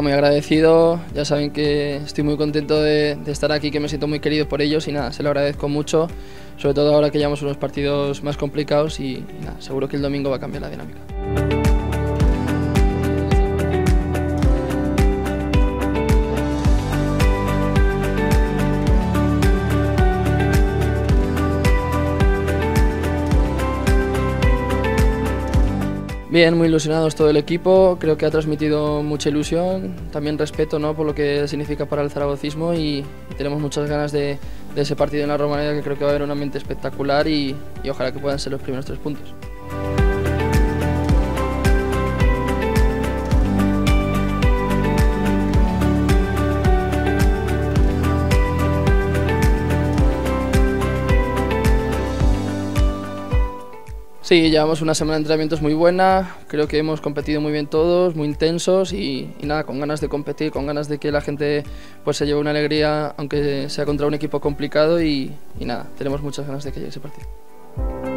muy agradecido, ya saben que estoy muy contento de estar aquí, que me siento muy querido por ellos y nada, se lo agradezco mucho, sobre todo ahora que llevamos unos partidos más complicados y nada, seguro que el domingo va a cambiar la dinámica. Bien, muy ilusionados todo el equipo, creo que ha transmitido mucha ilusión, también respeto, ¿no?, por lo que significa para el zaragocismo y tenemos muchas ganas de ese partido en la Romareda, que creo que va a haber un ambiente espectacular y ojalá que puedan ser los primeros 3 puntos. Sí, llevamos una semana de entrenamientos muy buena, creo que hemos competido muy bien todos, muy intensos y nada, con ganas de competir, con ganas de que la gente pues se lleve una alegría, aunque sea contra un equipo complicado y nada, tenemos muchas ganas de que llegue ese partido.